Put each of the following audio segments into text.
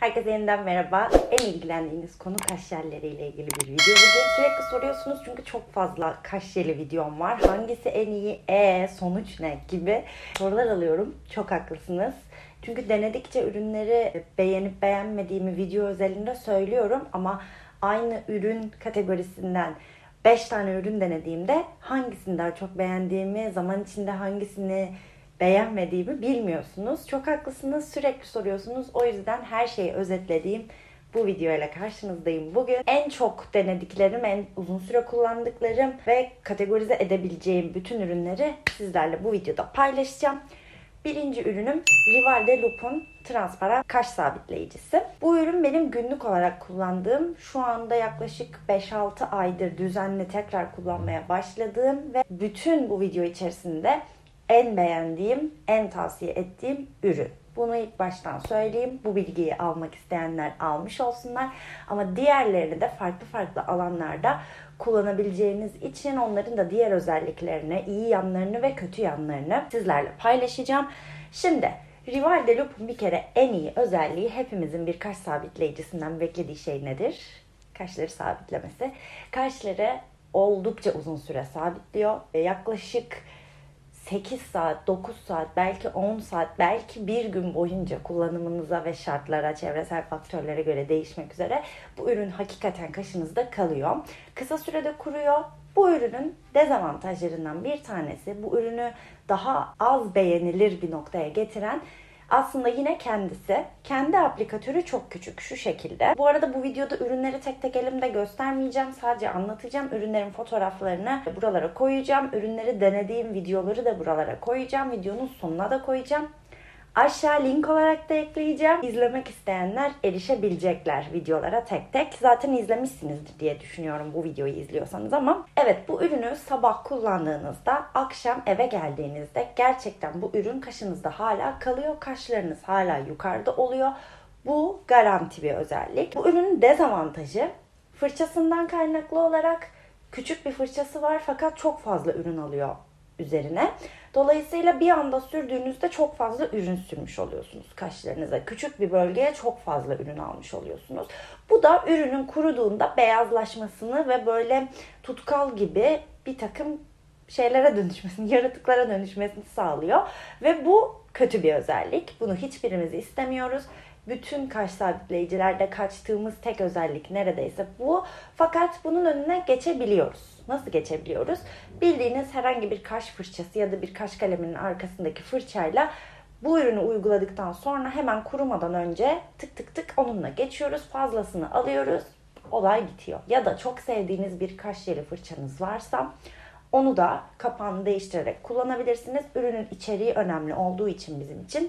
Herkese yeniden merhaba. En ilgilendiğiniz konu kaş jelleriyle ilgili bir video. Bugün sürekli soruyorsunuz çünkü çok fazla kaş jeli videom var. Hangisi en iyi, sonuç ne gibi sorular alıyorum. Çok haklısınız. Çünkü denedikçe ürünleri beğenip beğenmediğimi video özelinde söylüyorum ama aynı ürün kategorisinden 5 tane ürün denediğimde hangisini daha çok beğendiğimi, zaman içinde hangisini beğenmediğimi bilmiyorsunuz. Çok haklısınız. Sürekli soruyorsunuz. O yüzden her şeyi özetlediğim bu videoyla karşınızdayım. Bugün en çok denediklerim, en uzun süre kullandıklarım ve kategorize edebileceğim bütün ürünleri sizlerle bu videoda paylaşacağım. Birinci ürünüm Rival de Loup'un transparan kaş sabitleyicisi. Bu ürün benim günlük olarak kullandığım, şu anda yaklaşık 5-6 aydır düzenli tekrar kullanmaya başladığım ve bütün bu video içerisinde en beğendiğim, en tavsiye ettiğim ürün. Bunu ilk baştan söyleyeyim. Bu bilgiyi almak isteyenler almış olsunlar. Ama diğerlerini de farklı alanlarda kullanabileceğiniz için onların da diğer özelliklerini, iyi yanlarını ve kötü yanlarını sizlerle paylaşacağım. Şimdi Rival de Loup'un bir kere en iyi özelliği, hepimizin bir kaş sabitleyicisinden beklediği şey nedir? Kaşları sabitlemesi. Kaşları oldukça uzun süre sabitliyor. Yaklaşık 8 saat, 9 saat, belki 10 saat, belki bir gün boyunca kullanımınıza ve şartlara, çevresel faktörlere göre değişmek üzere bu ürün hakikaten kaşınızda kalıyor. Kısa sürede kuruyor. Bu ürünün dezavantajlarından bir tanesi, bu ürünü daha az beğenilir bir noktaya getiren aslında yine kendisi. Kendi aplikatörü çok küçük, şu şekilde. Bu arada bu videoda ürünleri tek tek elimde göstermeyeceğim. Sadece anlatacağım. Ürünlerin fotoğraflarını buralara koyacağım. Ürünleri denediğim videoları da buralara koyacağım. Videonun sonuna da koyacağım. Aşağı link olarak da ekleyeceğim. İzlemek isteyenler erişebilecekler videolara tek tek. Zaten izlemişsinizdir diye düşünüyorum bu videoyu izliyorsanız ama. Evet, bu ürünü sabah kullandığınızda, akşam eve geldiğinizde gerçekten bu ürün kaşınızda hala kalıyor. Kaşlarınız hala yukarıda oluyor. Bu garanti bir özellik. Bu ürünün dezavantajı, fırçasından kaynaklı olarak küçük bir fırçası var fakat çok fazla ürün alıyor üzerine. Dolayısıyla bir anda sürdüğünüzde çok fazla ürün sürmüş oluyorsunuz kaşlarınıza. Küçük bir bölgeye çok fazla ürün almış oluyorsunuz. Bu da ürünün kuruduğunda beyazlaşmasını ve böyle tutkal gibi bir takım şeylere dönüşmesini, yaratıklara dönüşmesini sağlıyor. Ve bu kötü bir özellik. Bunu hiçbirimiz istemiyoruz. Bütün kaş sabitleyicilerde kaçtığımız tek özellik neredeyse bu. Fakat bunun önüne geçebiliyoruz. Nasıl geçebiliyoruz? Bildiğiniz herhangi bir kaş fırçası ya da bir kaş kaleminin arkasındaki fırçayla bu ürünü uyguladıktan sonra hemen kurumadan önce tık tık onunla geçiyoruz. Fazlasını alıyoruz. Olay bitiyor. Ya da çok sevdiğiniz bir kaş jeli fırçanız varsa onu da kapağını değiştirerek kullanabilirsiniz. Ürünün içeriği önemli olduğu için bizim için.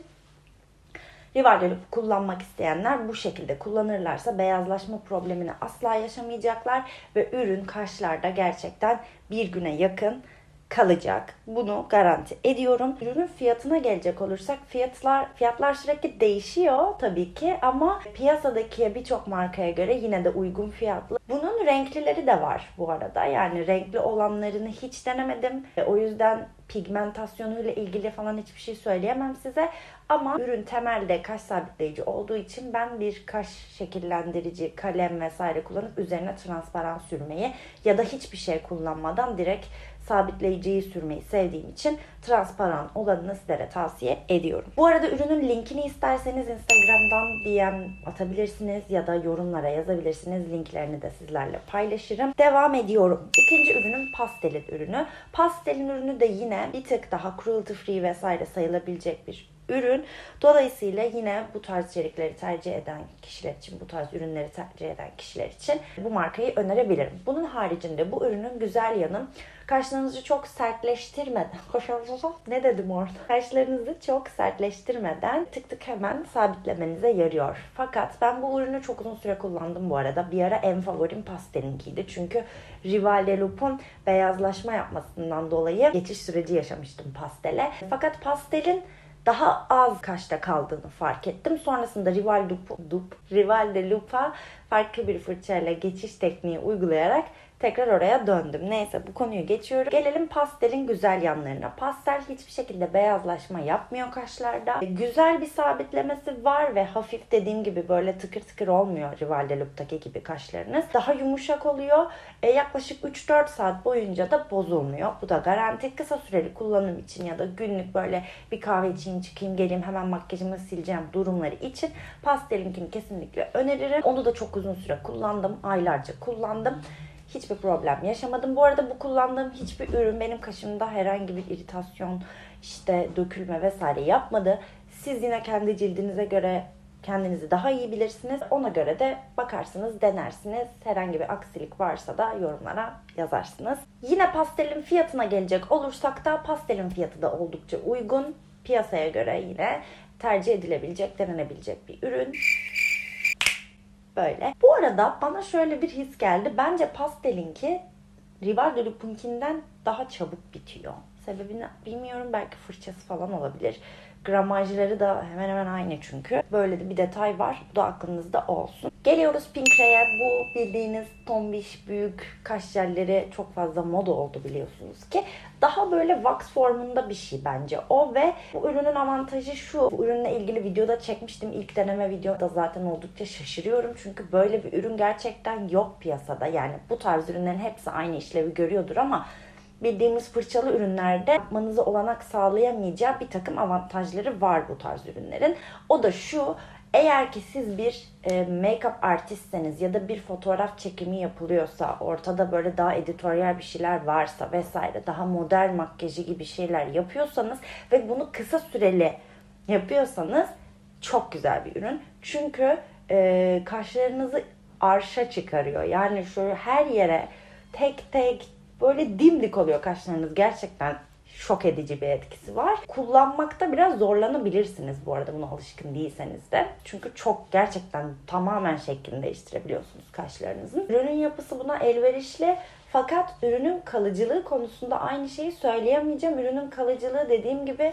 Rival de Loup'u kullanmak isteyenler bu şekilde kullanırlarsa beyazlaşma problemini asla yaşamayacaklar ve ürün kaşlarda gerçekten bir güne yakın kalacak. Bunu garanti ediyorum. Ürünün fiyatına gelecek olursak fiyatlar sürekli değişiyor tabii ki ama piyasadaki birçok markaya göre yine de uygun fiyatlı. Bunun renklileri de var bu arada. Yani renkli olanlarını hiç denemedim. O yüzden pigmentasyonuyla ilgili falan hiçbir şey söyleyemem size. Ama ürün temelde kaş sabitleyici olduğu için ben bir kaş şekillendirici, kalem vesaire kullanıp üzerine transparan sürmeyi ya da hiçbir şey kullanmadan direkt sabitleyiciyi sürmeyi sevdiğim için transparan olanını sizlere tavsiye ediyorum. Bu arada ürünün linkini isterseniz Instagram'dan DM atabilirsiniz ya da yorumlara yazabilirsiniz. Linklerini de sizlerle paylaşırım. Devam ediyorum. İkinci ürünüm Pastel'in ürünü. Pastel'in ürünü de yine bir tık daha cruelty free vesaire sayılabilecek bir ürün. Dolayısıyla yine bu tarz içerikleri tercih eden kişiler için, bu tarz ürünleri tercih eden kişiler için bu markayı önerebilirim. Bunun haricinde bu ürünün güzel yanı, kaşlarınızı çok sertleştirmeden, ne dedim orada? Kaşlarınızı çok sertleştirmeden tık tık hemen sabitlemenize yarıyor. Fakat ben bu ürünü çok uzun süre kullandım bu arada. Bir ara en favorim Pastel'inkiydi. Çünkü Rival de Loup'un beyazlaşma yapmasından dolayı geçiş süreci yaşamıştım Pastel'e. Fakat Pastel'in daha az kaşta kaldığını fark ettim. Sonrasında Rival de Loup'a farklı bir fırçayla geçiş tekniği uygulayarak tekrar oraya döndüm. Neyse, bu konuyu geçiyorum. Gelelim pastelin güzel yanlarına. Pastel hiçbir şekilde beyazlaşma yapmıyor kaşlarda. Güzel bir sabitlemesi var ve hafif, dediğim gibi böyle tıkır tıkır olmuyor Rival de Loup'taki gibi kaşlarınız. Daha yumuşak oluyor. Yaklaşık 3-4 saat boyunca da bozulmuyor. Bu da garanti. Kısa süreli kullanım için ya da günlük böyle bir kahve içeyim, çıkayım, geleyim, hemen makyajımı sileceğim durumları için pastelinkini kesinlikle öneririm. Onu da çok uzun süre kullandım. Aylarca kullandım. Hiçbir problem yaşamadım. Bu arada bu kullandığım hiçbir ürün benim kaşımda herhangi bir iritasyon, işte dökülme vesaire yapmadı. Siz yine kendi cildinize göre kendinizi daha iyi bilirsiniz. Ona göre de bakarsınız, denersiniz. Herhangi bir aksilik varsa da yorumlara yazarsınız. Yine pastelin fiyatına gelecek olursak da pastelin fiyatı da oldukça uygun. Piyasaya göre yine tercih edilebilecek, denenebilecek bir ürün. Böyle. Bu arada bana şöyle bir his geldi. Bence pastelinki Rival de Loup'unkinden daha çabuk bitiyor. Sebebini bilmiyorum. Belki fırçası falan olabilir. Gramajları da hemen hemen aynı çünkü. Böyle de bir detay var. Bu da aklınızda olsun. Geliyoruz Pinkre'ye. Bu bildiğiniz tombiş, büyük kaş jelleri çok fazla moda oldu biliyorsunuz ki. Daha böyle wax formunda bir şey bence o ve bu ürünün avantajı şu. Bu ürünle ilgili videoda çekmiştim. İlk deneme videoda zaten oldukça şaşırıyorum. Çünkü böyle bir ürün gerçekten yok piyasada. Yani bu tarz ürünlerin hepsi aynı işlevi görüyordur ama bildiğimiz fırçalı ürünlerde yapmanızı olanak sağlayamayacağı bir takım avantajları var bu tarz ürünlerin. O da şu: eğer ki siz bir make-up artistseniz ya da bir fotoğraf çekimi yapılıyorsa, ortada böyle daha editoryal bir şeyler varsa vesaire, daha model makyajı gibi şeyler yapıyorsanız ve bunu kısa süreli yapıyorsanız çok güzel bir ürün. Çünkü kaşlarınızı arşa çıkarıyor. Yani şöyle her yere tek tek böyle dimdik oluyor kaşlarınız. Gerçekten şok edici bir etkisi var. Kullanmakta biraz zorlanabilirsiniz bu arada, buna alışkın değilseniz de. Çünkü çok, gerçekten tamamen şeklini değiştirebiliyorsunuz kaşlarınızın. Ürünün yapısı buna elverişli. Fakat ürünün kalıcılığı konusunda aynı şeyi söyleyemeyeceğim. Ürünün kalıcılığı dediğim gibi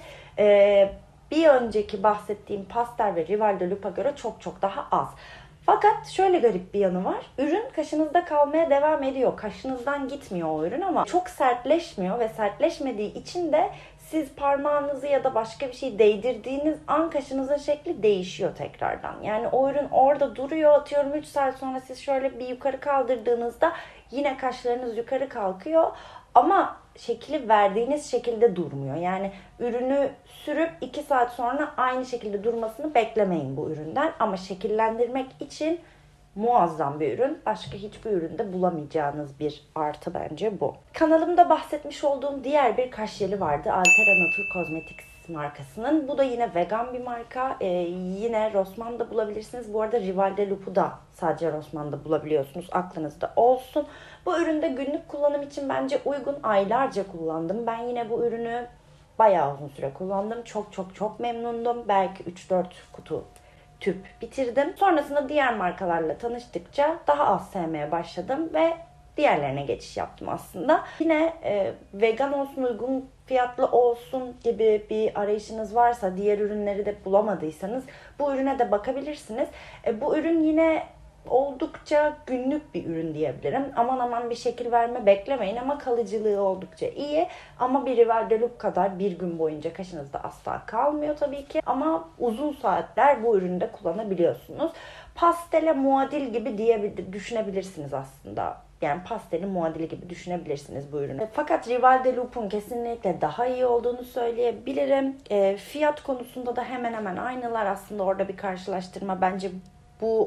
bir önceki bahsettiğim pastel ve Rival de Loup'a göre çok çok daha az. Fakat şöyle garip bir yanı var. Ürün kaşınızda kalmaya devam ediyor. Kaşınızdan gitmiyor o ürün ama çok sertleşmiyor ve sertleşmediği için de siz parmağınızı ya da başka bir şey değdirdiğiniz an kaşınızın şekli değişiyor tekrardan. Yani o ürün orada duruyor. Atıyorum 3 saat sonra siz şöyle bir yukarı kaldırdığınızda yine kaşlarınız yukarı kalkıyor. Ama şekli verdiğiniz şekilde durmuyor. Yani ürünü sürüp 2 saat sonra aynı şekilde durmasını beklemeyin bu üründen. Ama şekillendirmek için muazzam bir ürün. Başka hiçbir üründe bulamayacağınız bir artı bence bu. Kanalımda bahsetmiş olduğum diğer bir kaş jeli vardı. Altera Nature Cosmetics markasının. Bu da yine vegan bir marka. Yine Rossmann'da bulabilirsiniz. Bu arada Rival de Loup'u da sadece Rossmann'da bulabiliyorsunuz. Aklınızda olsun. Bu üründe günlük kullanım için bence uygun. Aylarca kullandım. Ben yine bu ürünü bayağı uzun süre kullandım. Çok çok çok memnundum. Belki 3-4 kutu tüp bitirdim. Sonrasında diğer markalarla tanıştıkça daha az sevmeye başladım ve diğerlerine geçiş yaptım aslında. Yine vegan olsun, uygun fiyatlı olsun gibi bir arayışınız varsa, diğer ürünleri de bulamadıysanız bu ürüne de bakabilirsiniz. Bu ürün yine oldukça günlük bir ürün diyebilirim. Aman aman bir şekil verme beklemeyin ama kalıcılığı oldukça iyi. Ama bir Rival de Loup kadar bir gün boyunca kaşınızda asla kalmıyor tabii ki. Ama uzun saatler bu ürünü de kullanabiliyorsunuz. Pastele muadil gibi düşünebilirsiniz aslında. Yani pastelin muadili gibi düşünebilirsiniz bu ürünü. Fakat Rival de Loup'un kesinlikle daha iyi olduğunu söyleyebilirim. Fiyat konusunda da hemen hemen aynılar. Aslında orada bir karşılaştırma bence bu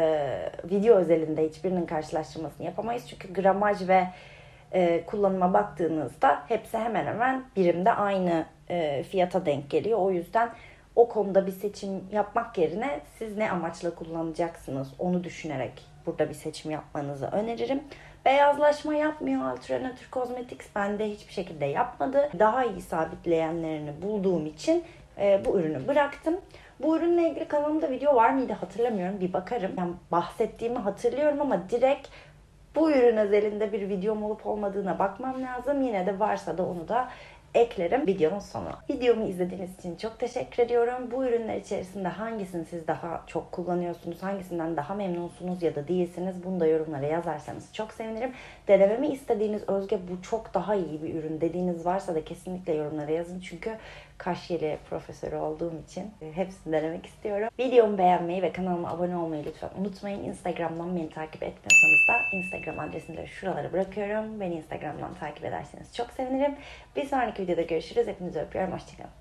video özelinde hiçbirinin karşılaştırmasını yapamayız. Çünkü gramaj ve kullanıma baktığınızda hepsi hemen hemen birimde aynı fiyata denk geliyor. O yüzden o konuda bir seçim yapmak yerine siz ne amaçla kullanacaksınız onu düşünerek burada bir seçim yapmanızı öneririm. Beyazlaşma yapmıyor Altera Nature Cosmetics. Bende hiçbir şekilde yapmadı. Daha iyi sabitleyenlerini bulduğum için bu ürünü bıraktım. Bu ürünle ilgili kanalımda video var mıydı hatırlamıyorum. Bir bakarım. Yani bahsettiğimi hatırlıyorum ama direkt bu ürün özelinde bir videom olup olmadığına bakmam lazım. Yine de varsa da onu da eklerim videonun sonuna. Videomu izlediğiniz için çok teşekkür ediyorum. Bu ürünler içerisinde hangisini siz daha çok kullanıyorsunuz, hangisinden daha memnunsunuz ya da değilsiniz, bunu da yorumlara yazarsanız çok sevinirim. Denememi istediğiniz, Özge bu çok daha iyi bir ürün dediğiniz varsa da kesinlikle yorumlara yazın. Çünkü kaş jeli profesörü olduğum için hepsini denemek istiyorum. Videomu beğenmeyi ve kanalıma abone olmayı lütfen unutmayın. Instagram'dan beni takip etmiyorsanız da Instagram adresini de şuralara bırakıyorum. Beni Instagram'dan takip ederseniz çok sevinirim. Bir sonraki videoda görüşürüz. Hepinizi öpüyorum. Hoşçakalın.